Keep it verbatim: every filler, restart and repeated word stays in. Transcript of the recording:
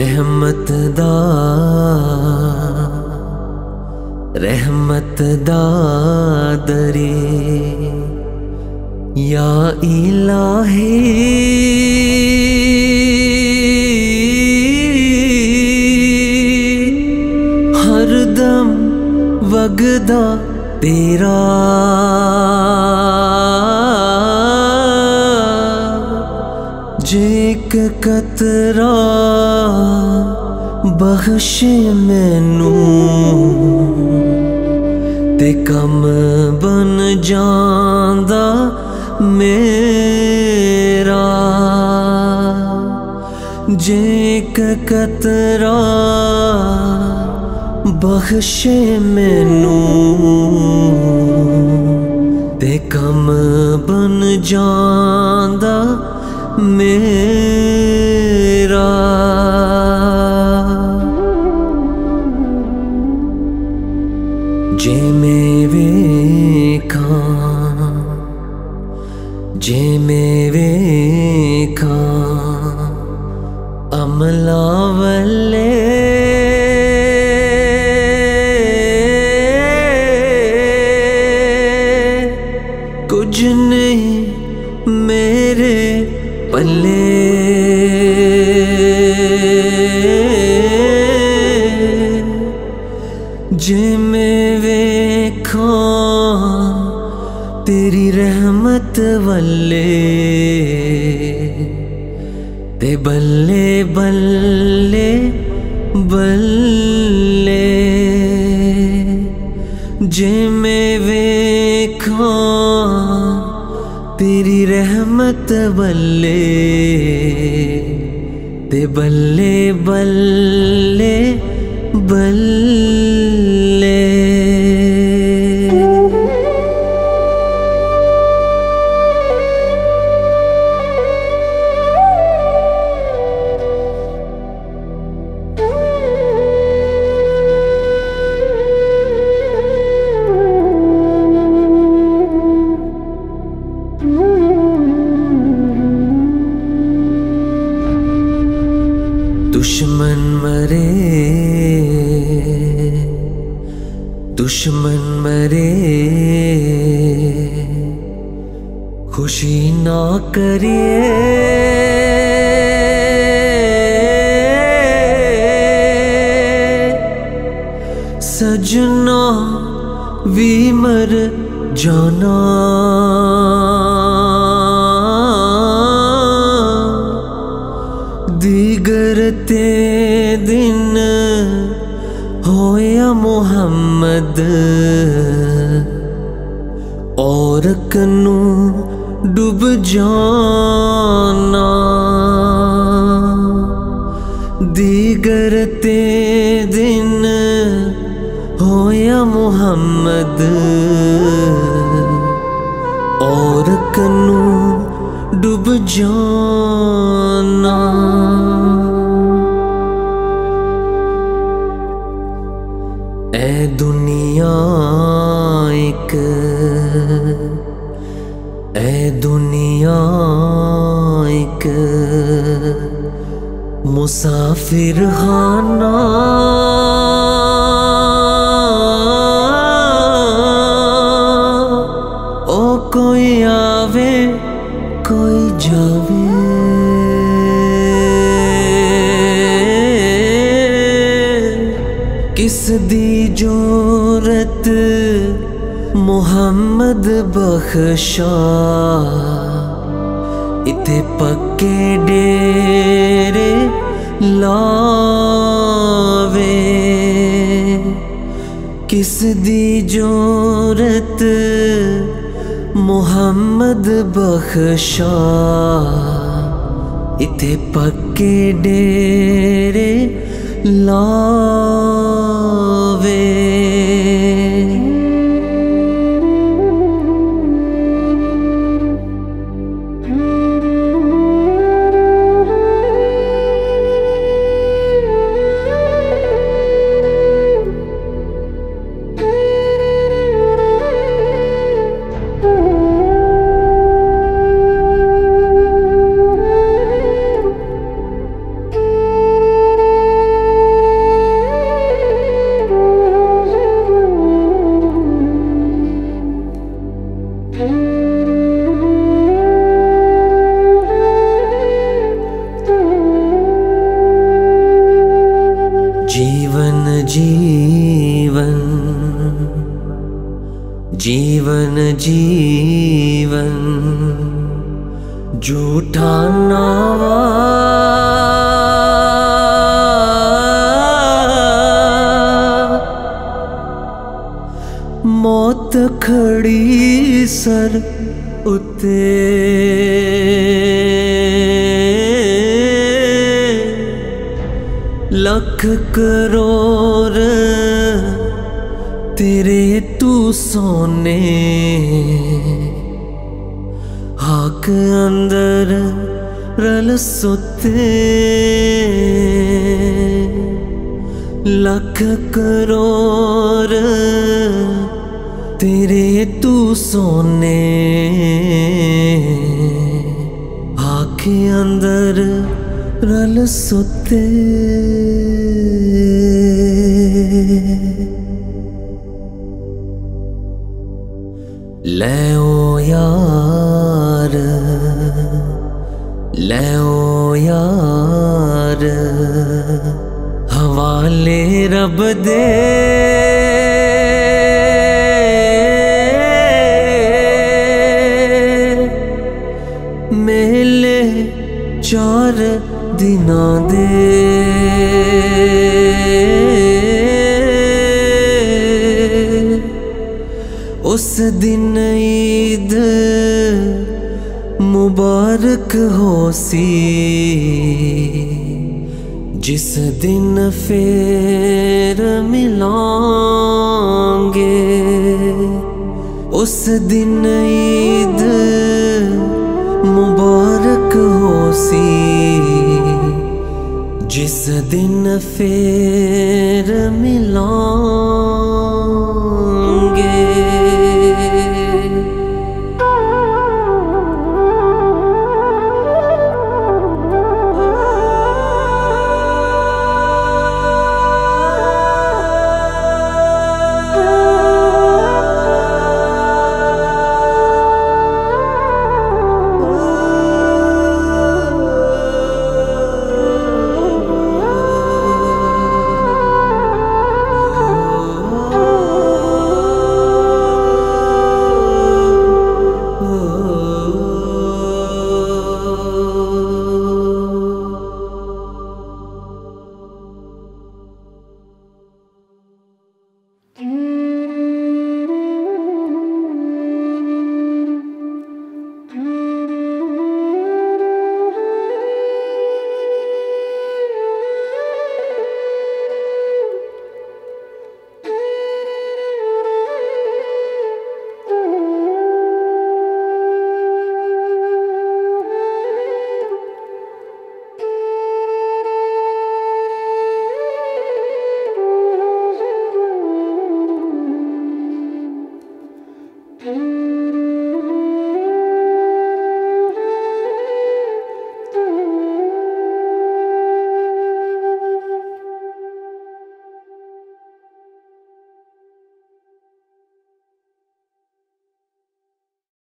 रहमत दा रहमत दा दरे या इलाही हरदम वगदा तेरा जेक कतरा बख्श मैनू ते कम बन जांदा मेरा जेक कतरा बख्श मैनू ते कम बन जांदा मेरा जे मैं वेखा जे मैं वेखा अमला वल्ले कुछ नहीं मेरे पल्ले जे मैं वेखा तेरी रहमत वल्ले ते बल्ले बल्ले बल्ले जे मैं वेखा तेरी रहमत बल्ले ते बल्ले बल्ले बल्ले दुश्मन मरे दुश्मन मरे खुशी ना करिए सजना भी मर जाना दीगर ते दिन होया मुहम्मद और कनू डूब जाना दीगर ते दिन होया मुहम्मद और कनू डूब जाना ऐ दुनिया एक ऐ दुनिया एक मुसाफिर खाना ओ कोई आवे कोई जावे किस दी जोरत मुहम्मद बख्शा इथे पक्के डेरे लावे किस दी जोरत मुहम्मद बख्शा इथे पक्के डेरे लावे जीवन जीवन जीवन झूठा नावा मौत खड़ी सर उते लख करोड़ तेरे तू सोने हाक अंदर रल सुते लख करोड़ तेरे तू सोने हाक अंदर रल सुते ले ओ यार ले ओ यार हवाले रब दे मेले चार दिना दे उस दिन ईद मुबारक होसी जिस दिन फिर मिलांगे उस दिन ईद मुबारक होसी जिस दिन फिर मिलांगे।